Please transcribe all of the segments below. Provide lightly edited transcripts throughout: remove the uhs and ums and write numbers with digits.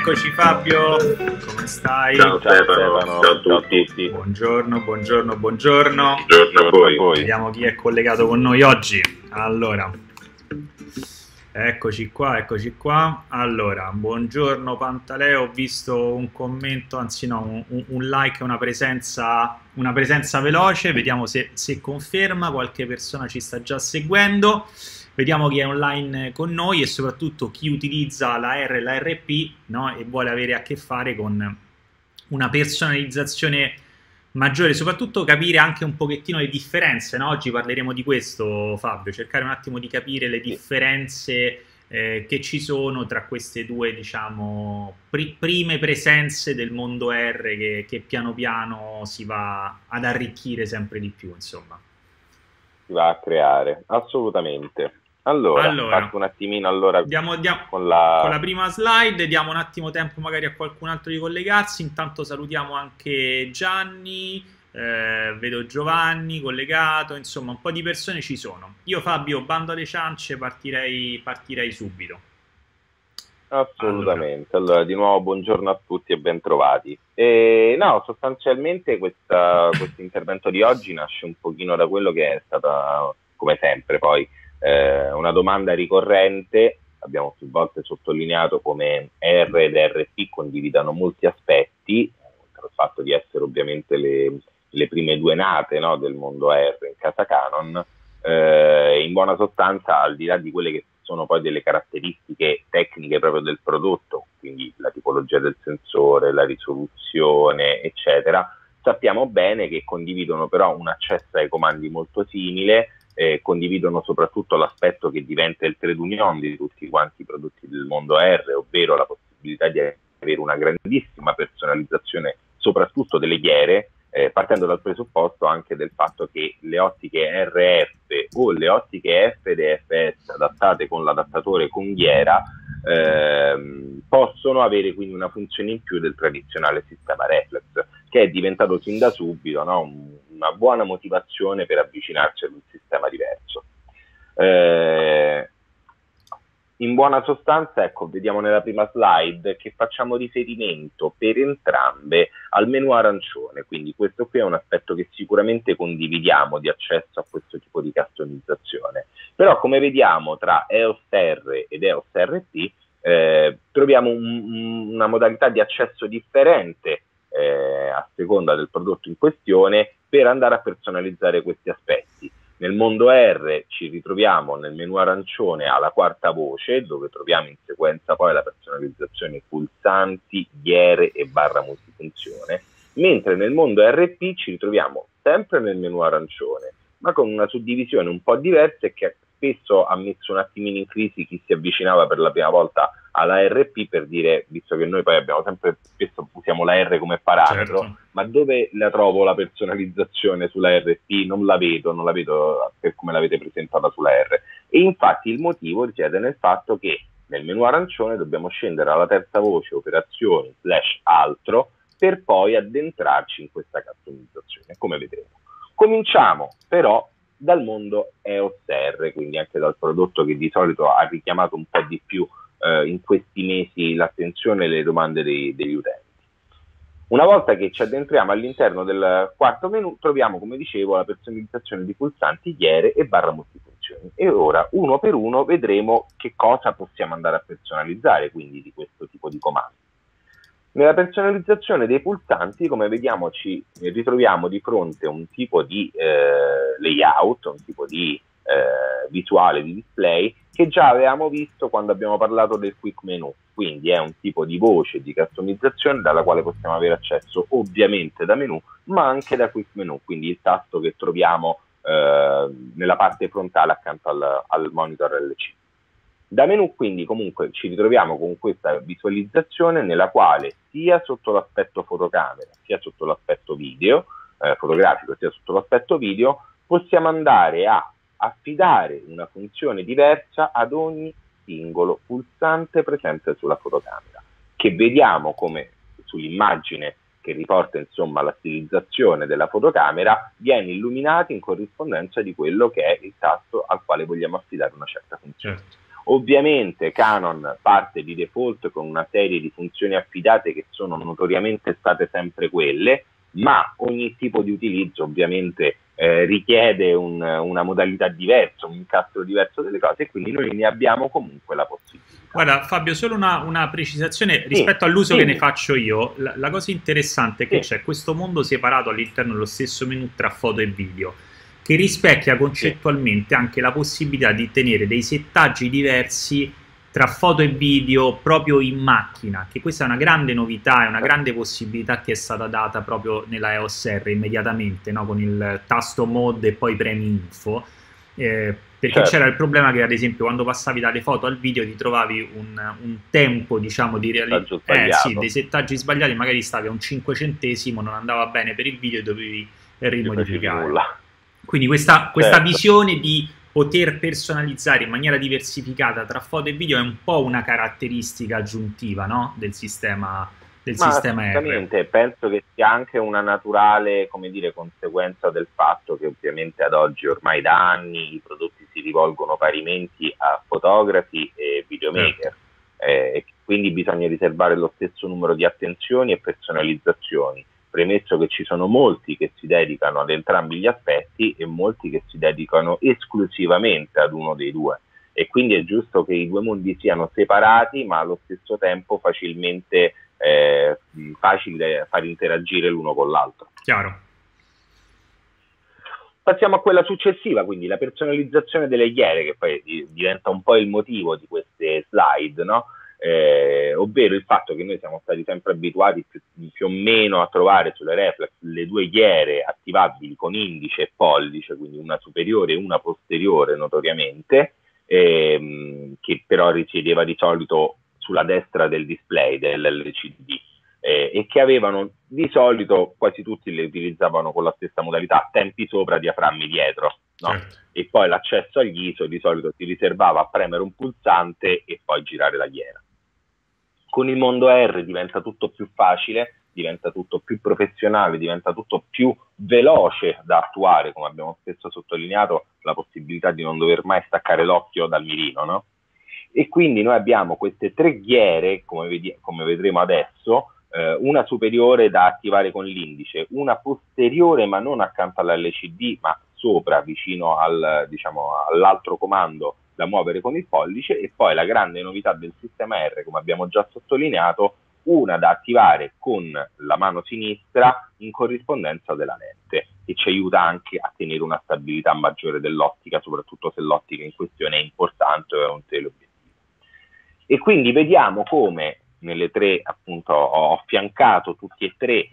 Eccoci Fabio, come stai? Ciao Stefano, ciao a tutti. Buongiorno, buongiorno, buongiorno. Buongiorno a voi. Vediamo chi è collegato con noi oggi. Allora, eccoci qua, eccoci qua. Allora, buongiorno Pantaleo, ho visto un commento, anzi no, un like, una presenza veloce, vediamo se conferma, qualche persona ci sta già seguendo. Vediamo chi è online con noi e soprattutto chi utilizza la R e la RP, no? E vuole avere a che fare con una personalizzazione maggiore, soprattutto capire anche un pochettino le differenze, no? Oggi parleremo di questo, Fabio, cercare un attimo di capire le differenze che ci sono tra queste due, diciamo, prime presenze del mondo R che piano piano si va ad arricchire sempre di più, insomma. Si va a creare, assolutamente. Allora, parto un attimino con la prima slide, diamo un attimo tempo magari a qualcun altro di collegarsi, intanto salutiamo anche Gianni, vedo Giovanni collegato, insomma un po' di persone ci sono. Io Fabio, bando alle ciance, partirei subito. Assolutamente. Allora, di nuovo buongiorno a tutti e bentrovati. No, sostanzialmente questo intervento di oggi nasce un pochino da quello che è stata, come sempre, poi una domanda ricorrente. Abbiamo più volte sottolineato come R ed RP condividano molti aspetti, oltre al fatto di essere ovviamente le prime due nate, no, del mondo R in casa Canon. In buona sostanza, al di là di quelle che sono poi delle caratteristiche tecniche proprio del prodotto, quindi la tipologia del sensore, la risoluzione, eccetera, sappiamo bene che condividono però un accesso ai comandi molto simile, condividono soprattutto l'aspetto che diventa il trade union di tutti quanti i prodotti del mondo R, ovvero la possibilità di avere una grandissima personalizzazione soprattutto delle ghiere, partendo dal presupposto anche del fatto che le ottiche RF o le ottiche FDFS adattate con l'adattatore con ghiera possono avere quindi una funzione in più del tradizionale sistema reflex, che è diventato sin da subito, no, una buona motivazione per avvicinarsi ad un sistema diverso. In buona sostanza, ecco, vediamo nella prima slide che facciamo riferimento per entrambe al menu arancione, quindi questo qui è un aspetto che sicuramente condividiamo di accesso a questo tipo di customizzazione. Però come vediamo tra EOS R ed EOS RP troviamo una modalità di accesso differente a seconda del prodotto in questione per andare a personalizzare questi aspetti. Nel mondo R ci ritroviamo nel menu arancione alla quarta voce, dove troviamo in sequenza poi la personalizzazione pulsanti, ghiere e barra multifunzione, mentre nel mondo RP ci ritroviamo sempre nel menu arancione, ma con una suddivisione un po' diversa e che spesso ha messo un attimino in crisi chi si avvicinava per la prima volta alla RP, per dire, visto che noi poi abbiamo sempre, spesso usiamo la R come parametro, certo, ma dove la trovo la personalizzazione sulla RP? Non la vedo per come l'avete presentata sulla R. E infatti il motivo risiede nel fatto che nel menu arancione dobbiamo scendere alla terza voce, operazioni, / altro, per poi addentrarci in questa customizzazione, come vedremo. Cominciamo però dal mondo EOS R, quindi anche dal prodotto che di solito ha richiamato un po' di più in questi mesi l'attenzione e le domande degli utenti. Una volta che ci addentriamo all'interno del quarto menu, troviamo, come dicevo, la personalizzazione di pulsanti, ghiere e barra multifunzioni. E ora, uno per uno, vedremo che cosa possiamo andare a personalizzare, quindi di questo tipo di comandi. Nella personalizzazione dei pulsanti, come vediamo, ci ritroviamo di fronte a un tipo di layout, un tipo di visuale di display che già avevamo visto quando abbiamo parlato del quick menu, quindi è un tipo di voce di customizzazione dalla quale possiamo avere accesso ovviamente da menu ma anche da quick menu, quindi il tasto che troviamo nella parte frontale accanto al monitor LC. Da menu quindi comunque ci ritroviamo con questa visualizzazione nella quale sia sotto l'aspetto fotocamera sia sotto l'aspetto video fotografico sia sotto l'aspetto video possiamo andare a affidare una funzione diversa ad ogni singolo pulsante presente sulla fotocamera, che vediamo come sull'immagine che riporta insomma la stilizzazione della fotocamera viene illuminato in corrispondenza di quello che è il tasto al quale vogliamo affidare una certa funzione. Certo. Ovviamente Canon parte di default con una serie di funzioni affidate che sono notoriamente state sempre quelle, ma ogni tipo di utilizzo ovviamente richiede una modalità diversa, un incastro diverso delle cose, e quindi noi ne abbiamo comunque la possibilità. Guarda Fabio, solo una precisazione rispetto all'uso che ne faccio io. La cosa interessante è che c'è questo mondo separato all'interno dello stesso menu tra foto e video, che rispecchia concettualmente anche la possibilità di tenere dei settaggi diversi tra foto e video proprio in macchina, che questa è una grande novità, è una grande possibilità che è stata data proprio nella EOS R immediatamente, no? Con il tasto mode e poi premi info, perché c'era il problema che ad esempio quando passavi dalle foto al video ti trovavi un tempo, diciamo, di sì, dei settaggi sbagliati, magari stavi a un 5 centesimo, non andava bene per il video e dovevi rimodificare. Quindi questa visione di poter personalizzare in maniera diversificata tra foto e video è un po' una caratteristica aggiuntiva, no? del sistema assolutamente, penso che sia anche una naturale, come dire, conseguenza del fatto che ovviamente ad oggi, ormai da anni, i prodotti si rivolgono parimenti a fotografi e videomaker, e quindi bisogna riservare lo stesso numero di attenzioni e personalizzazioni, premesso che ci sono molti che si dedicano ad entrambi gli aspetti e molti che si dedicano esclusivamente ad uno dei due, e quindi è giusto che i due mondi siano separati ma allo stesso tempo facile far interagire l'uno con l'altro. Chiaro. Passiamo a quella successiva, quindi la personalizzazione delle ghiere, che poi diventa un po' il motivo di queste slide, no? Ovvero il fatto che noi siamo stati sempre abituati più o meno a trovare sulle reflex le due ghiere attivabili con indice e pollice, quindi una superiore e una posteriore notoriamente, che però risiedeva di solito sulla destra del display dell'LCD, e che avevano di solito, quasi tutti le utilizzavano con la stessa modalità, tempi sopra, diaframmi dietro, no? Certo. E poi l'accesso agli ISO di solito si riservava a premere un pulsante e poi girare la ghiera. Con il mondo R diventa tutto più facile, diventa tutto più professionale, diventa tutto più veloce da attuare, come abbiamo spesso sottolineato, la possibilità di non dover mai staccare l'occhio dal mirino, no? E quindi noi abbiamo queste tre ghiere, come vedremo adesso, una superiore da attivare con l'indice, una posteriore ma non accanto all'LCD ma sopra, vicino all'altro comando da muovere con il pollice, e poi la grande novità del sistema R, come abbiamo già sottolineato, una da attivare con la mano sinistra in corrispondenza della lente, che ci aiuta anche a tenere una stabilità maggiore dell'ottica, soprattutto se l'ottica in questione è importante o è un teleobiettivo. E quindi vediamo come nelle tre, appunto, ho affiancato tutti e tre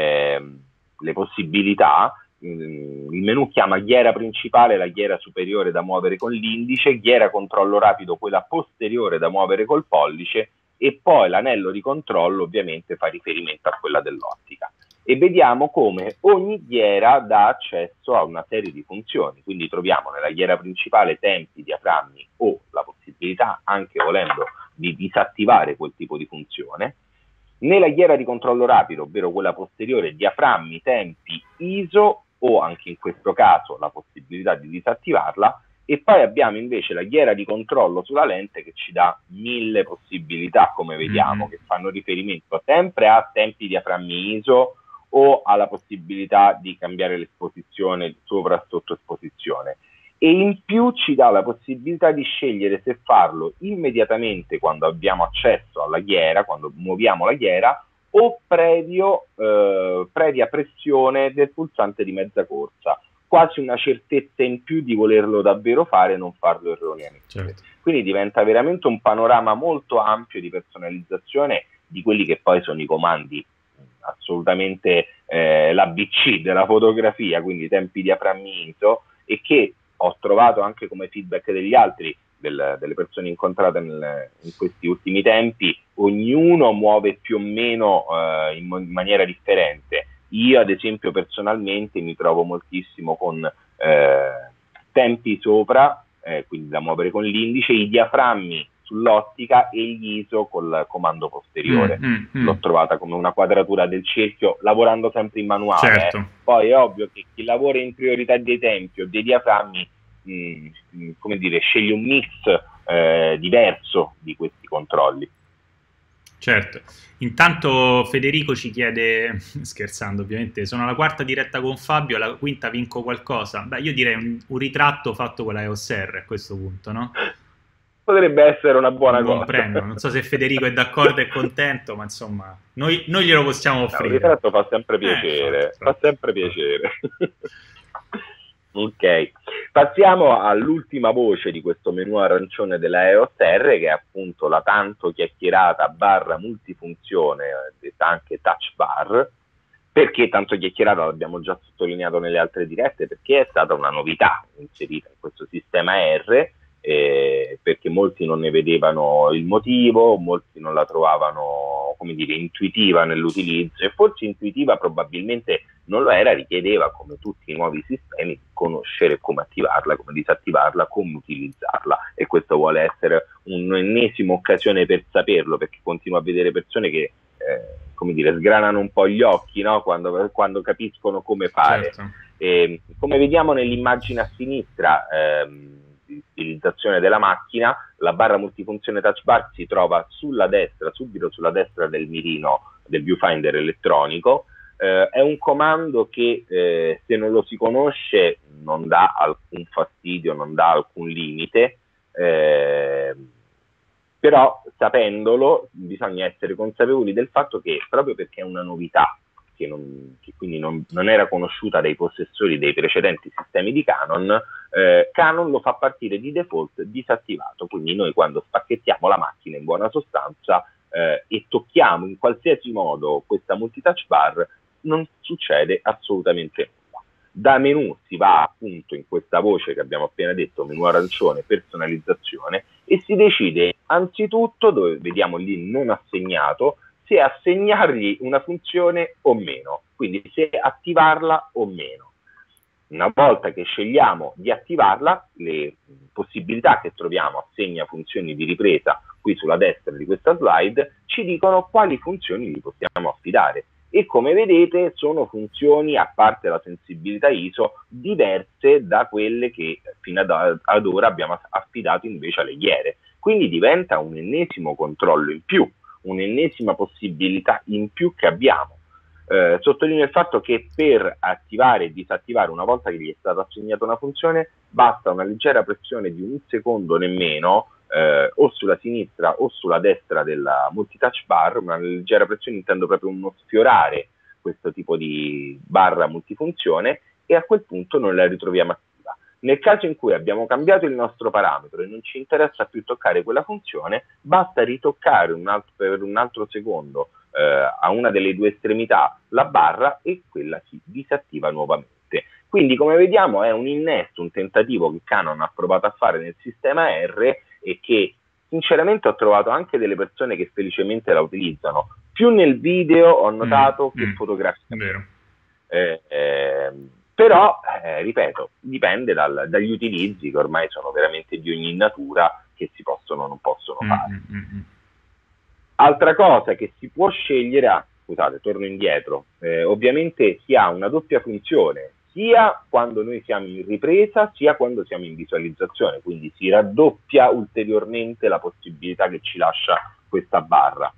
le possibilità. Il menu chiama ghiera principale la ghiera superiore da muovere con l'indice, ghiera controllo rapido quella posteriore da muovere col pollice, e poi l'anello di controllo ovviamente fa riferimento a quella dell'ottica. E vediamo come ogni ghiera dà accesso a una serie di funzioni, quindi troviamo nella ghiera principale tempi, diaframmi o la possibilità, anche volendo, di disattivare quel tipo di funzione. Nella ghiera di controllo rapido, ovvero quella posteriore, diaframmi, tempi, ISO, o anche in questo caso la possibilità di disattivarla. E poi abbiamo invece la ghiera di controllo sulla lente, che ci dà 1000 possibilità, come vediamo, che fanno riferimento sempre a tempi, diaframmi, ISO, o alla possibilità di cambiare l'esposizione sopra sotto esposizione. E in più ci dà la possibilità di scegliere se farlo immediatamente quando abbiamo accesso alla ghiera, quando muoviamo la ghiera, o previa pressione del pulsante di mezza corsa, quasi una certezza in più di volerlo davvero fare e non farlo erroneamente. Certo. Quindi diventa veramente un panorama molto ampio di personalizzazione di quelli che poi sono i comandi, assolutamente l'ABC della fotografia, quindi tempi, diaframmi, ISO, e che ho trovato anche come feedback degli altri, delle persone incontrate in questi ultimi tempi, ognuno muove più o meno in maniera differente. Io ad esempio personalmente mi trovo moltissimo con tempi sopra, quindi da muovere con l'indice, i diaframmi sull'ottica e gli ISO col comando posteriore. L'ho trovata come una quadratura del cerchio, lavorando sempre in manuale. Certo. Poi è ovvio che chi lavora in priorità dei tempi o dei diaframmi, come dire, sceglie un mix diverso di questi controlli. Certo, intanto Federico ci chiede, scherzando ovviamente, sono alla quarta diretta con Fabio, alla quinta vinco qualcosa? Beh, io direi un ritratto fatto con la EOS R a questo punto, no? Potrebbe essere una buona Un buon cosa. premio, non so se Federico è d'accordo e contento, ma insomma, noi glielo possiamo Un offrire. ritratto fa sempre piacere, fa sempre piacere. Ok, passiamo all'ultima voce di questo menu arancione della EOS R, che è appunto la tanto chiacchierata barra multifunzione, detta anche touch bar. Perché tanto chiacchierata, l'abbiamo già sottolineato nelle altre dirette, perché è stata una novità inserita in questo sistema R, perché molti non ne vedevano il motivo, molti non la trovavano, come dire, intuitiva nell'utilizzo, e forse intuitiva probabilmente non lo era, richiedeva, come tutti i nuovi sistemi, conoscere come attivarla, come disattivarla, come utilizzarla, e questo vuole essere un'ennesima occasione per saperlo, perché continuo a vedere persone che come dire, sgranano un po' gli occhi, no? quando capiscono come fare. Certo. Come vediamo nell'immagine a sinistra di utilizzazione della macchina, la barra multifunzione touch bar si trova sulla destra, subito sulla destra del mirino del viewfinder elettronico. È un comando che se non lo si conosce non dà alcun fastidio, non dà alcun limite, però sapendolo bisogna essere consapevoli del fatto che, proprio perché è una novità che quindi non era conosciuta dai possessori dei precedenti sistemi di Canon, Canon lo fa partire di default disattivato, quindi noi quando spacchettiamo la macchina in buona sostanza e tocchiamo in qualsiasi modo questa multitouch bar, non succede assolutamente nulla. Da menu si va appunto in questa voce che abbiamo appena detto, menu arancione, personalizzazione, e si decide anzitutto, dove vediamo lì non assegnato, se assegnargli una funzione o meno, quindi se attivarla o meno. Una volta che scegliamo di attivarla, le possibilità che troviamo, assegna funzioni di ripresa, qui sulla destra di questa slide, ci dicono quali funzioni gli possiamo affidare. E come vedete sono funzioni, a parte la sensibilità ISO, diverse da quelle che fino ad ora abbiamo affidato invece alle ghiere. Quindi diventa un ennesimo controllo in più, un'ennesima possibilità in più che abbiamo. Sottolineo il fatto che per attivare e disattivare, una volta che gli è stata assegnata una funzione, basta una leggera pressione di un secondo nemmeno, o sulla sinistra o sulla destra della multitouch bar. Una leggera pressione, intendo proprio uno sfiorare questo tipo di barra multifunzione, e a quel punto noi la ritroviamo attiva. Nel caso in cui abbiamo cambiato il nostro parametro e non ci interessa più toccare quella funzione, basta ritoccare per un altro secondo a una delle due estremità la barra e quella si disattiva nuovamente. Quindi, come vediamo, è un innesto, un tentativo che Canon ha provato a fare nel sistema R, e che sinceramente ho trovato anche delle persone che felicemente la utilizzano, più nel video ho notato che fotograficamente. Però, ripeto, dipende dagli utilizzi, che ormai sono veramente di ogni natura, che si possono o non possono fare. Altra cosa che si può scegliere, scusate, torno indietro, ovviamente si ha una doppia funzione, sia quando noi siamo in ripresa, sia quando siamo in visualizzazione, quindi si raddoppia ulteriormente la possibilità che ci lascia questa barra.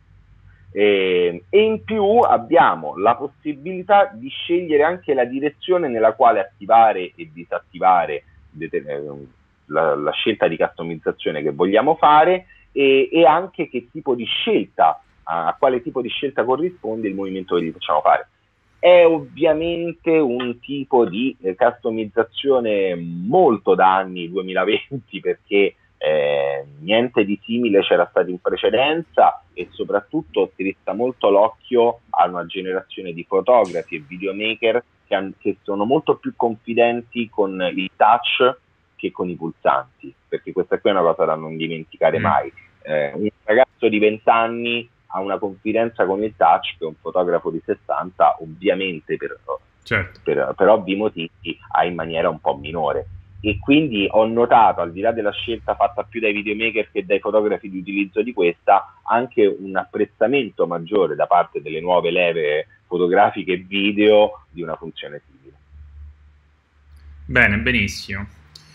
E in più abbiamo la possibilità di scegliere anche la direzione nella quale attivare e disattivare la scelta di customizzazione che vogliamo fare, e anche che tipo di scelta, a quale tipo di scelta corrisponde il movimento che gli facciamo fare. È ovviamente un tipo di customizzazione molto da anni 2020, perché niente di simile c'era stato in precedenza, e soprattutto si resta molto l'occhio a una generazione di fotografi e videomaker che sono molto più confidenti con il touch che con i pulsanti, perché questa qui è una cosa da non dimenticare mai. Un ragazzo di 20 anni ha una confidenza con il touch che un fotografo di 60 ovviamente per ovvi motivi ha in maniera un po' minore. E quindi ho notato, al di là della scelta fatta più dai videomaker che dai fotografi di utilizzo di questa, anche un apprezzamento maggiore da parte delle nuove leve fotografiche e video di una funzione simile. Bene, benissimo.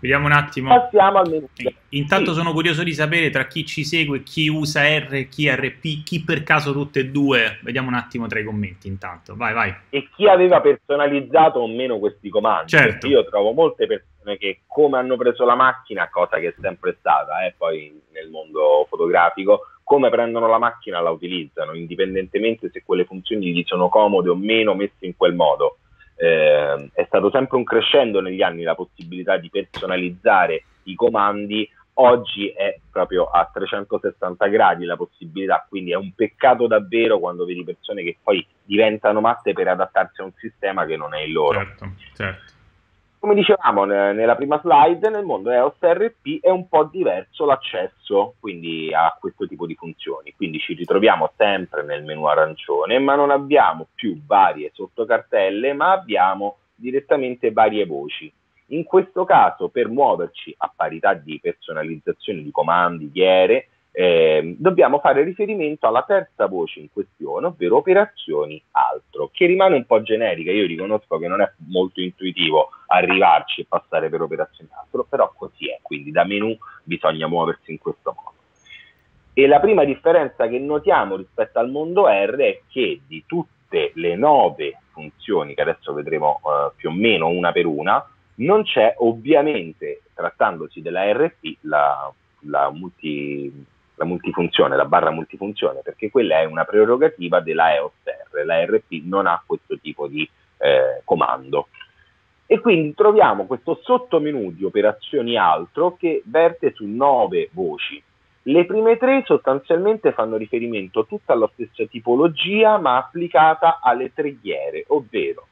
Vediamo un attimo. Passiamo al menu. Intanto sono curioso di sapere tra chi ci segue, chi usa R, chi RP, chi per caso tutte e due. Vediamo un attimo tra i commenti intanto. Vai, vai. E chi aveva personalizzato o meno questi comandi. Certo. Io trovo molte persone che come hanno preso la macchina, cosa che è sempre stata, poi nel mondo fotografico, come prendono la macchina la utilizzano, indipendentemente se quelle funzioni gli sono comode o meno messe in quel modo. È stato sempre un crescendo negli anni la possibilità di personalizzare i comandi. Oggi è proprio a 360 gradi la possibilità, quindi è un peccato davvero quando vedi persone che poi diventano matte per adattarsi a un sistema che non è il loro. Certo. Come dicevamo nella prima slide, nel mondo EOS RP è un po' diverso l'accesso quindi a questo tipo di funzioni, quindi ci ritroviamo sempre nel menu arancione, ma non abbiamo più varie sottocartelle, ma abbiamo direttamente varie voci. In questo caso, per muoverci a parità di personalizzazione di comandi, ghiere, dobbiamo fare riferimento alla terza voce in questione, ovvero operazioni altro, che rimane un po' generica. Io riconosco che non è molto intuitivo arrivarci e passare per operazioni altro, però così è, quindi da menu bisogna muoversi in questo modo. E la prima differenza che notiamo rispetto al mondo R è che di tutte le 9 funzioni, che adesso vedremo più o meno una per una, non c'è ovviamente, trattandosi della RP, la multifunzione, la barra multifunzione, perché quella è una prerogativa della EOS R. La RP non ha questo tipo di comando. E quindi troviamo questo sottomenu di operazioni altro che verte su 9 voci. Le prime 3 sostanzialmente fanno riferimento tutta alla stessa tipologia, ma applicata alle 3 ghiere, ovvero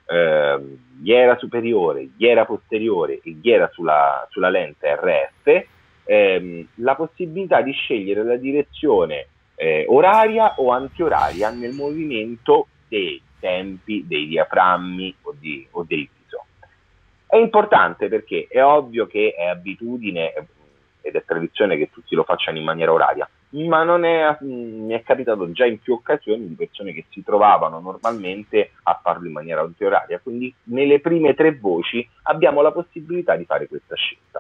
ghiera superiore, ghiera posteriore e ghiera sulla lente RF, la possibilità di scegliere la direzione oraria o antioraria nel movimento dei tempi, dei diaframmi o del viso. È importante perché è ovvio che è abitudine ed è tradizione che tutti lo facciano in maniera oraria, ma mi è capitato già in più occasioni di persone che si trovavano normalmente a farlo in maniera antioraria, quindi nelle prime 3 voci abbiamo la possibilità di fare questa scelta.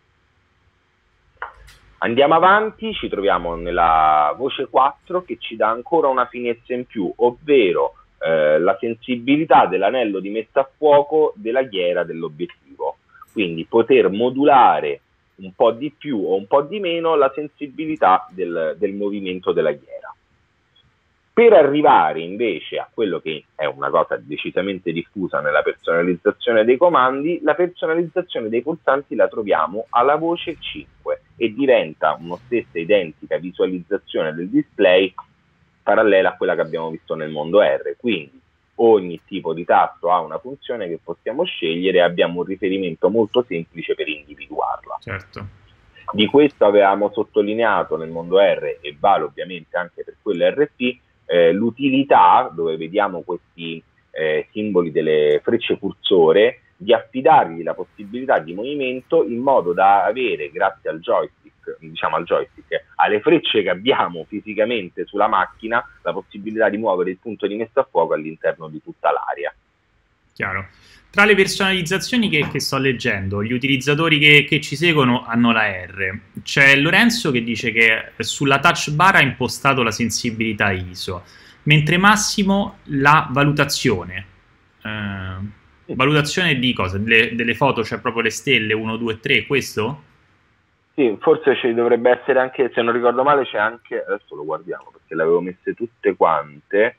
Andiamo avanti, ci troviamo nella voce 4 che ci dà ancora una finezza in più, ovvero la sensibilità dell'anello di messa a fuoco della ghiera dell'obiettivo, quindi poter modulare un po' di più o un po' di meno la sensibilità del movimento della ghiera. Per arrivare invece a quello che è una cosa decisamente diffusa nella personalizzazione dei comandi, la personalizzazione dei pulsanti la troviamo alla voce 5 e diventa una stessa identica visualizzazione del display parallela a quella che abbiamo visto nel mondo R. Quindi ogni tipo di tasto ha una funzione che possiamo scegliere e abbiamo un riferimento molto semplice per individuarla. Certo. Di questo avevamo sottolineato nel mondo R e vale ovviamente anche per quello RP l'utilità, dove vediamo questi simboli delle frecce cursore, di affidargli la possibilità di movimento in modo da avere, grazie al joystick, alle frecce che abbiamo fisicamente sulla macchina, la possibilità di muovere il punto di messa a fuoco all'interno di tutta l'area. Chiaro. Tra le personalizzazioni che sto leggendo, gli utilizzatori che ci seguono hanno la R. C'è Lorenzo che dice che sulla touch bar ha impostato la sensibilità ISO, mentre Massimo la valutazione. Valutazione di cosa? Delle foto, cioè proprio le stelle 1, 2, 3, questo? Sì, forse ci dovrebbe essere anche, se non ricordo male, c'è anche, adesso lo guardiamo perché le avevo messe tutte quante.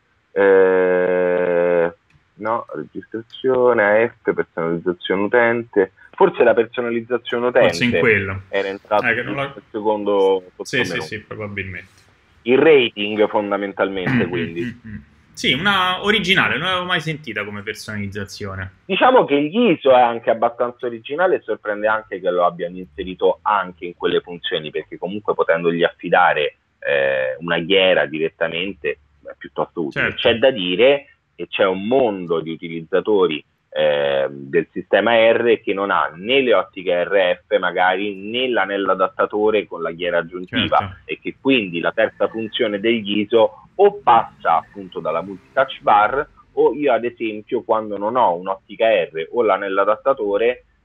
No, registrazione, AF, personalizzazione utente. Forse la personalizzazione utente forse in quello era entrato nel secondo sottomenu. Sì, probabilmente. Il rating fondamentalmente, quindi. Sì, una originale, non l'avevo mai sentita come personalizzazione. Diciamo che l'ISO è anche abbastanza originale e sorprende anche che lo abbiano inserito anche in quelle funzioni, perché comunque potendogli affidare una ghiera direttamente è piuttosto utile. Certo. C'è da dire che c'è un mondo di utilizzatori del sistema R che non ha né le ottiche RF magari né l'anello adattatore con la ghiera aggiuntiva, certo. E che quindi la terza funzione degli ISO o passa appunto dalla multitouch bar, o io ad esempio quando non ho un'ottica R o l'anello adattatore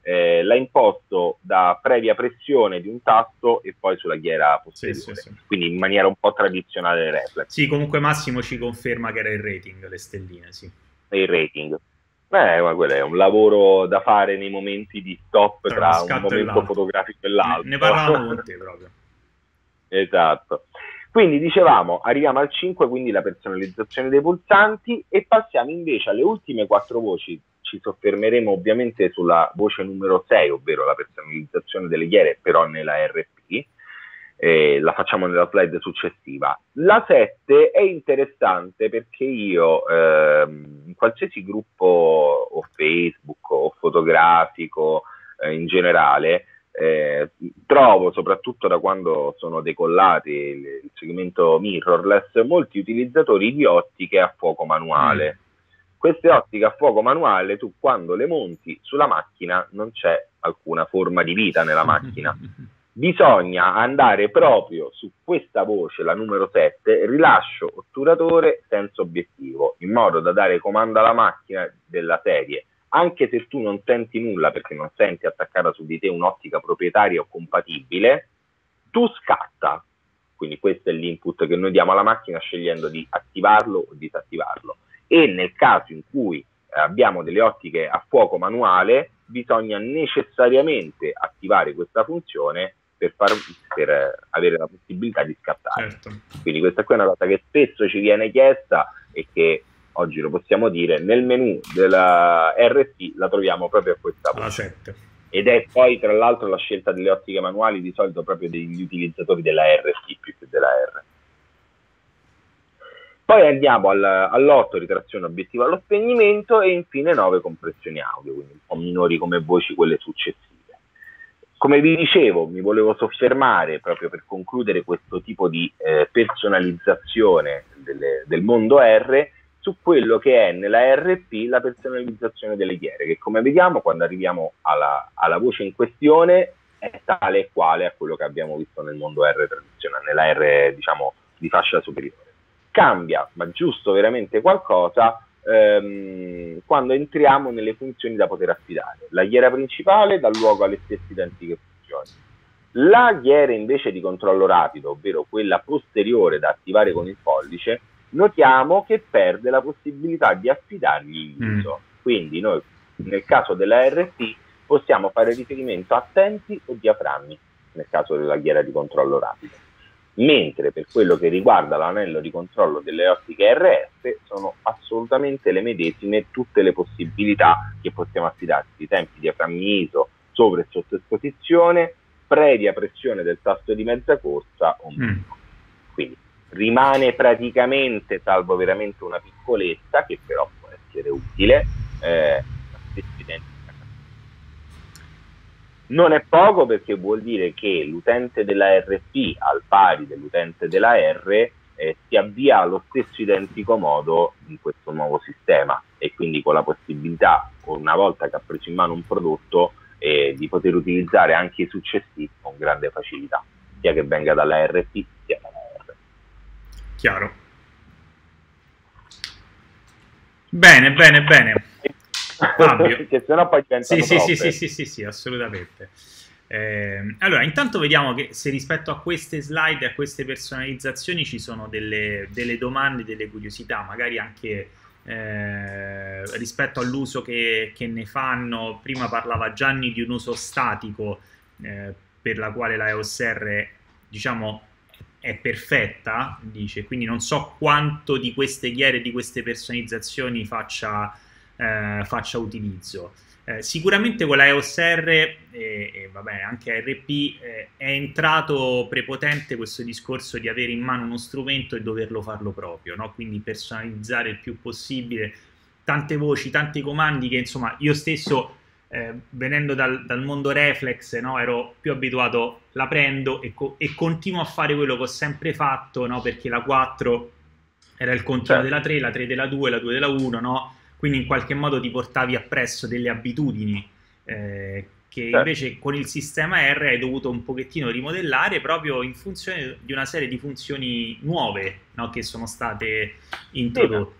l'ha imposto da previa pressione di un tasto e poi sulla ghiera posteriore, quindi in maniera un po' tradizionale reflex. Sì, comunque Massimo ci conferma che era il rating, le stelline, sì. E il rating. Ma quello è un lavoro da fare nei momenti di stop tra un momento fotografico e l'altro. Ne parlavamo con te proprio. Esatto. Quindi dicevamo, arriviamo al 5, quindi la personalizzazione dei pulsanti, e passiamo invece alle ultime 4 voci. Ci soffermeremo ovviamente sulla voce numero 6, ovvero la personalizzazione delle ghiere, però nella RP. La facciamo nella slide successiva. La 7 è interessante perché io in qualsiasi gruppo o Facebook o fotografico in generale trovo, soprattutto da quando sono decollati il segmento mirrorless, molti utilizzatori di ottiche a fuoco manuale. Queste ottiche a fuoco manuale, tu quando le monti sulla macchina non c'è alcuna forma di vita nella macchina. Bisogna andare proprio su questa voce, la numero 7, rilascio otturatore senza obiettivo, in modo da dare comando alla macchina della serie. Anche se tu non senti nulla, perché non senti attaccata su di te un'ottica proprietaria o compatibile, tu scatta. Quindi questo è l'input che noi diamo alla macchina scegliendo di attivarlo o disattivarlo. E nel caso in cui abbiamo delle ottiche a fuoco manuale, bisogna necessariamente attivare questa funzione per avere la possibilità di scattare. Certo. Quindi questa qui è una cosa che spesso ci viene chiesta e che oggi lo possiamo dire, nel menu della RT la troviamo proprio a questa voce. Ed è poi tra l'altro la scelta delle ottiche manuali di solito proprio degli utilizzatori della RT più che della R. Poi andiamo all'8, ritrazione obiettivo allo spegnimento, e infine 9, compressioni audio, quindi un po' minori come voci quelle successive. Come vi dicevo, mi volevo soffermare proprio per concludere questo tipo di personalizzazione del mondo R su quello che è nella RP la personalizzazione delle ghiere, che come vediamo quando arriviamo alla voce in questione è tale e quale a quello che abbiamo visto nel mondo R tradizionale, nella R diciamo di fascia superiore. Cambia, ma giusto veramente qualcosa, quando entriamo nelle funzioni da poter affidare. La ghiera principale dà luogo alle stesse identiche funzioni. La ghiera invece di controllo rapido, ovvero quella posteriore da attivare con il pollice, notiamo che perde la possibilità di affidargli l'uso. Quindi noi nel caso della RT possiamo fare riferimento a tempi o diaframmi nel caso della ghiera di controllo rapido. Mentre per quello che riguarda l'anello di controllo delle ottiche RF sono assolutamente le medesime tutte le possibilità che possiamo affidarci: tempi, diaframmi ISO, sovra e sottoesposizione, previa pressione del tasto di mezza corsa o meno. Quindi rimane praticamente, salvo veramente una piccolezza che però può essere utile, la stessa identica. Non è poco, perché vuol dire che l'utente della RP, al pari dell'utente della R, si avvia allo stesso identico modo in questo nuovo sistema, e quindi con la possibilità, una volta che ha preso in mano un prodotto, di poter utilizzare anche i successivi con grande facilità, sia che venga dalla RP sia dalla R. Chiaro. Bene, bene, bene. Fabio. Che sennò poi sì, assolutamente. Allora, intanto vediamo che se rispetto a queste slide, a queste personalizzazioni, ci sono delle domande, delle curiosità, magari anche rispetto all'uso che ne fanno. Prima parlava Gianni di un uso statico per la quale la EOS R, diciamo, è perfetta, dice, quindi non so quanto di queste ghiere, di queste personalizzazioni faccia utilizzo. Sicuramente con la EOS R e vabbè, anche RP è entrato prepotente questo discorso di avere in mano uno strumento e doverlo farlo proprio, no? Quindi personalizzare il più possibile, tante voci, tanti comandi che insomma io stesso venendo dal mondo reflex, no, ero più abituato, la prendo e continuo a fare quello che ho sempre fatto, no? Perché la 4 era il continuo della 3, la 3 della 2, la 2 della 1, no? Quindi in qualche modo ti portavi appresso delle abitudini che invece con il sistema R hai dovuto un pochettino rimodellare proprio in funzione di una serie di funzioni nuove, no, che sono state introdotte.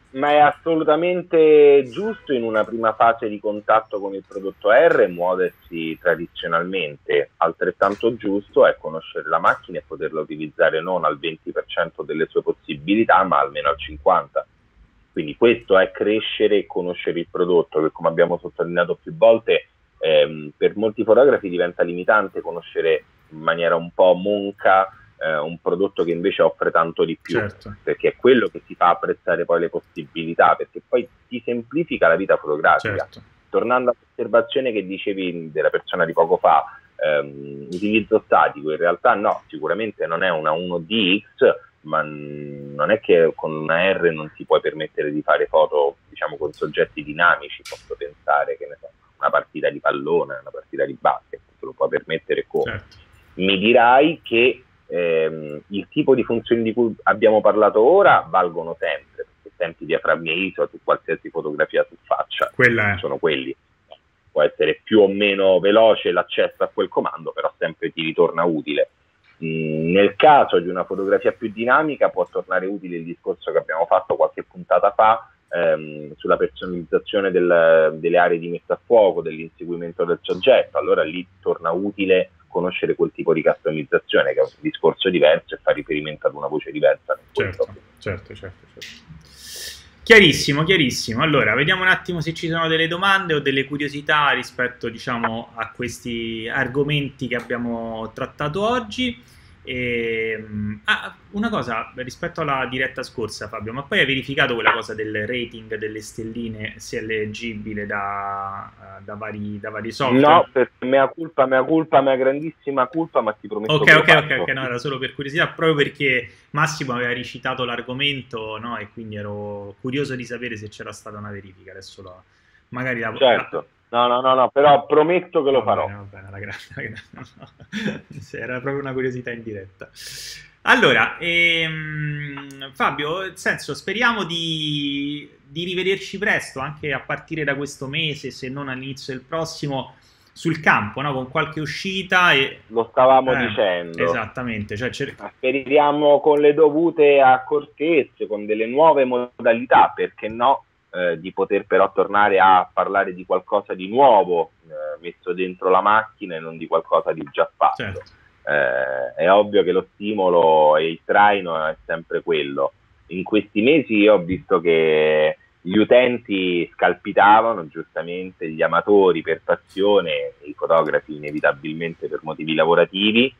Ma è assolutamente giusto in una prima fase di contatto con il prodotto R muoversi tradizionalmente, altrettanto giusto è conoscere la macchina e poterla utilizzare non al 20% delle sue possibilità, ma almeno al 50%. Quindi questo è crescere e conoscere il prodotto, che come abbiamo sottolineato più volte, per molti fotografi diventa limitante conoscere in maniera un po' monca un prodotto che invece offre tanto di più, certo, perché è quello che ti fa apprezzare poi le possibilità, perché poi ti semplifica la vita fotografica. certo. Tornando all'osservazione che dicevi della persona di poco fa, utilizzo statico, in realtà no, sicuramente non è una 1DX, ma non è che con una R non si può permettere di fare foto, diciamo, con soggetti dinamici. Posso pensare che ne so, una partita di pallone, una partita di basket, se lo può permettere come. Certo. Mi dirai che il tipo di funzioni di cui abbiamo parlato ora valgono sempre, perché tempi diaframmi e ISO su qualsiasi fotografia tu faccia sono quelli. Può essere più o meno veloce l'accesso a quel comando, però sempre ti ritorna utile. Nel caso di una fotografia più dinamica può tornare utile il discorso che abbiamo fatto qualche puntata fa sulla personalizzazione delle aree di messa a fuoco, dell'inseguimento del soggetto. Allora lì torna utile conoscere quel tipo di customizzazione, che è un discorso diverso e fa riferimento ad una voce diversa. Certo. Chiarissimo, chiarissimo. Allora, vediamo un attimo se ci sono delle domande o delle curiosità rispetto, diciamo, a questi argomenti che abbiamo trattato oggi. Una cosa rispetto alla diretta scorsa, Fabio, ma poi hai verificato quella cosa del rating delle stelline, se è leggibile da vari software? No, perché mea grandissima colpa, ma ti prometto ok, no, era solo per curiosità, proprio perché Massimo aveva ricitato l'argomento, no? E quindi ero curioso di sapere se c'era stata una verifica. Adesso magari certo. No, però prometto che lo farò. Va bene, la grande. No. Era proprio una curiosità in diretta. Allora, Fabio, nel senso, speriamo di rivederci presto, anche a partire da questo mese, se non all'inizio del prossimo, sul campo, no? Con qualche uscita. Lo stavamo dicendo. Esattamente. Cioè, speriamo con le dovute accortezze, con delle nuove modalità, perché no? Di poter però tornare a parlare di qualcosa di nuovo messo dentro la macchina e non di qualcosa di già fatto. Certo. È ovvio che lo stimolo e il traino è sempre quello. In questi mesi io ho visto che gli utenti scalpitavano, giustamente, gli amatori per passione, i fotografi inevitabilmente per motivi lavorativi,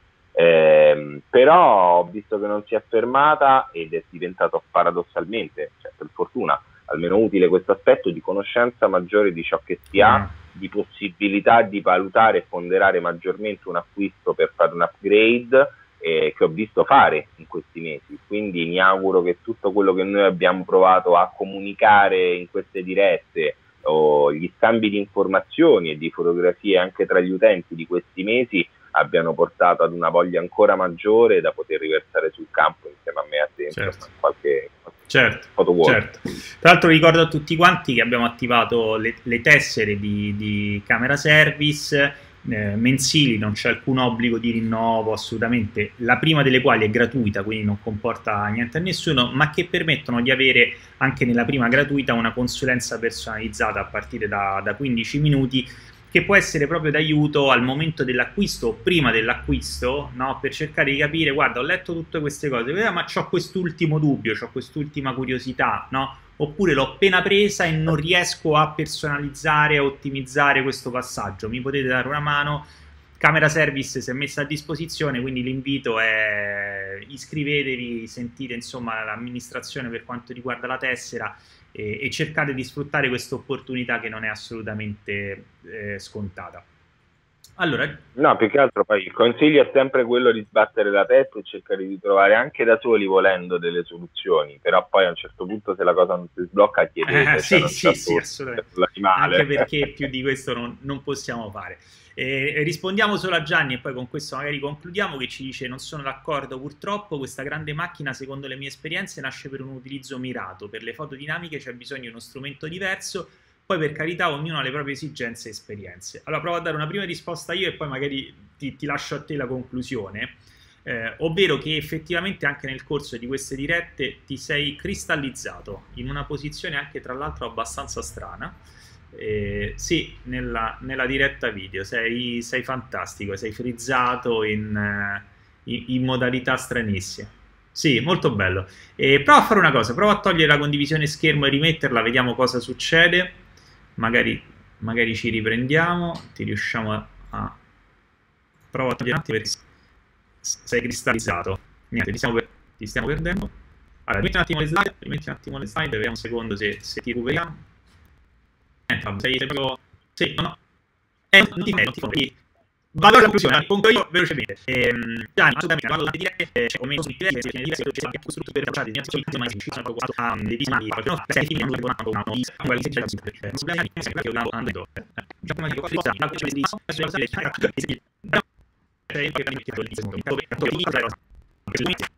però ho visto che non si è fermata ed è diventato paradossalmente, cioè per fortuna, almeno utile questo aspetto di conoscenza maggiore di ciò che si ha, di possibilità di valutare e ponderare maggiormente un acquisto per fare un upgrade, che ho visto fare in questi mesi. Quindi mi auguro che tutto quello che noi abbiamo provato a comunicare in queste dirette, o gli scambi di informazioni e di fotografie anche tra gli utenti di questi mesi, abbiano portato ad una voglia ancora maggiore da poter riversare sul campo insieme a me a te, certo. qualche certo. Tra l'altro ricordo a tutti quanti che abbiamo attivato le tessere di Camera Service mensili, non c'è alcun obbligo di rinnovo assolutamente, la prima delle quali è gratuita, quindi non comporta niente a nessuno, ma che permettono di avere anche nella prima gratuita una consulenza personalizzata a partire da 15 minuti, che può essere proprio d'aiuto al momento dell'acquisto o prima dell'acquisto, no? Per cercare di capire, guarda, ho letto tutte queste cose, ma c'ho quest'ultimo dubbio, c'ho quest'ultima curiosità, no? Oppure l'ho appena presa e non riesco a personalizzare, a ottimizzare questo passaggio, mi potete dare una mano? Camera Service si è messa a disposizione, quindi l'invito è iscrivetevi, sentite insomma l'amministrazione per quanto riguarda la tessera e cercate di sfruttare questa opportunità che non è assolutamente scontata. Allora, no, più che altro poi il consiglio è sempre quello di sbattere la testa e cercare di trovare anche da soli, volendo, delle soluzioni, però poi a un certo punto, se la cosa non si sblocca, chiedete sì, assolutamente, anche perché più di questo non possiamo fare. Rispondiamo solo a Gianni e poi con questo magari concludiamo, che ci dice: non sono d'accordo, purtroppo questa grande macchina secondo le mie esperienze nasce per un utilizzo mirato, per le foto dinamiche c'è bisogno di uno strumento diverso, poi per carità ognuno ha le proprie esigenze e esperienze. Allora provo a dare una prima risposta io e poi magari ti lascio a te la conclusione. ovvero che effettivamente anche nel corso di queste dirette ti sei cristallizzato in una posizione anche tra l'altro abbastanza strana. Sì, nella diretta video sei fantastico, sei frizzato in modalità stranissime. Sì, molto bello. Prova a fare una cosa, prova a togliere la condivisione schermo e rimetterla, vediamo cosa succede. Magari ci riprendiamo, ti riusciamo a... Prova a togliere un attimo perché sei cristallizzato. Niente, ti stiamo perdendo. Allora, rimetti un attimo le slide, vediamo un secondo se ti recuperiamo. Sei proprio... Sì, no. Non ti fermo. Vado alla conclusione, pongo io velocemente. Gianni, assolutamente, parlo di dirette, c'è commento su diverse, c'è anche costrutto per tracciare, ne sono ma ci sono proprio a dei dismali, qualcuno sei figli, non lo fanno una vita, quelli che c'è da sempre. Problema di sempre che ho andando. Già come dico, cosa la cosa di sulla serie c'è